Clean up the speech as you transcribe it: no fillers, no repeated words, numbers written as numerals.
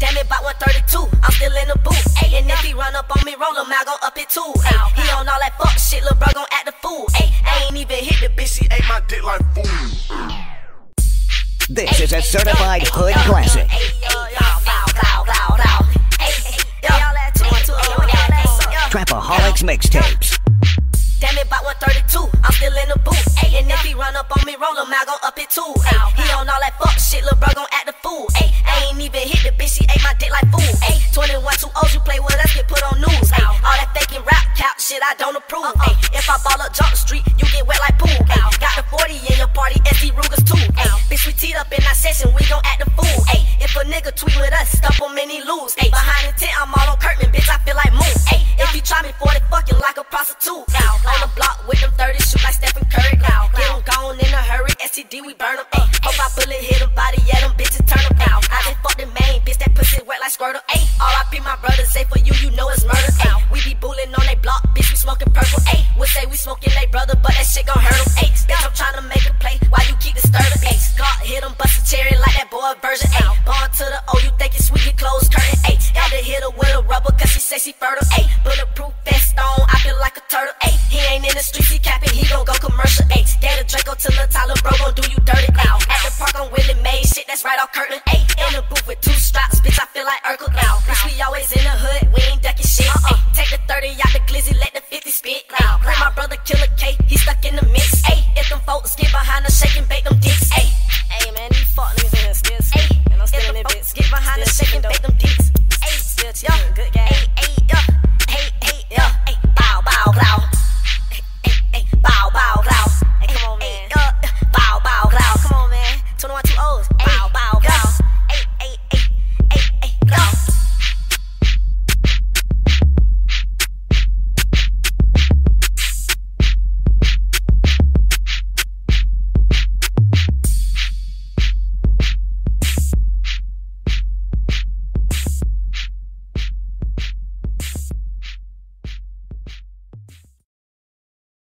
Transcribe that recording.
Damn it, about 132, I'm still in the booth. Ay, and if he run up on me, roll him out, gon' up it too. Ay, he on all that fuck shit, lil' bro gon' act the fool. Ay, I ain't even hit the bitch, she ate my dick like food. This is a certified hood classic. Trapaholics mixtapes. Damn it, about 132, I'm still in the booth. Ay, and if he run up on me, roll him out, gon' up it too. Ay, he on all that fuck shit, lil' bro gon' act the fool. Ay, I ain't even hit the bitch, she ate my dick like food. Ay, 21 too old, you play with us, get put on news. Ay, all that faking rap cap shit, I don't approve. Ay, if I ball up jump the street, you get wet like pool. Ay, got the 40 in your party, SC Rugers too. Ay, bitch, we teed up in our session, we gon' act the fool. Ay, if a nigga tweet with us, stump him and he lose. Ay, behind the tent, I'm all on Kirkman, bitch, I feel like Moon. Ay, if you try me for it, fucking like a prostitute. On the block with them 30, shoot like Stephen Curry. Get him gone in a hurry, STD, we burn him. Hope I bullet hit him body, yeah, them bitches turn him. I just fuck the main bitch, that pussy wet like Squirtle. Ay, RIP my brother, say for you, you know it's